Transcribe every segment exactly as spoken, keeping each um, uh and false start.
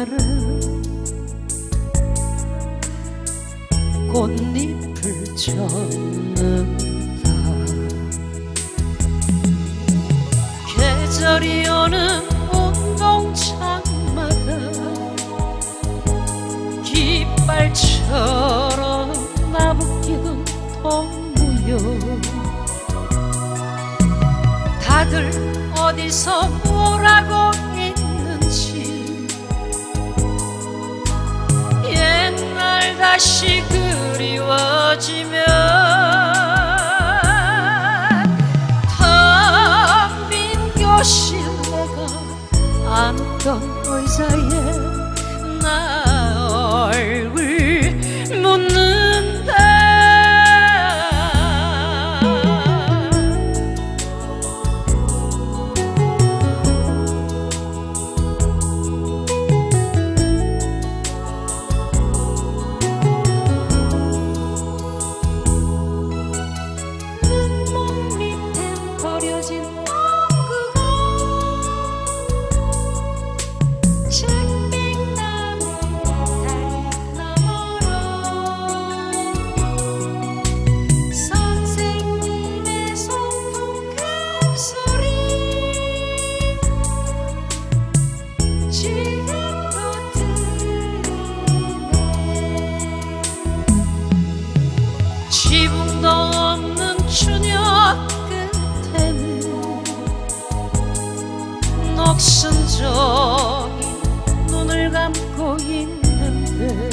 날은 꽃잎을 젓는다. 계절이 오는 운동장마다 깃발처럼 나부끼던 동무여, 다들 어디서 뭐라고 있는지 옛날 다시 그리워지면 텅 빈 교실 내가 앉던 의자에 나 얼굴 묻는다. 눈목 밑엔 버려진 농구가 쟁빙나무 다리 너머로 선생님의 소풍 그 소리 지금도 들리네. 지붕도 없는 저녁 끝에는 녹슨종이 눈을 감고 있는데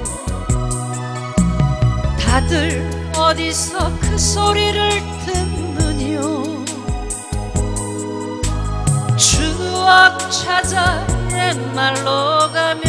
다들 어디서 그 소리를 듣느뇨. 추억 찾아 옛날로 가면